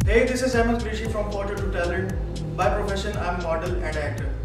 Hey, this is Ahmed Qureshi from Porter to Talent. By profession, I'm model and actor.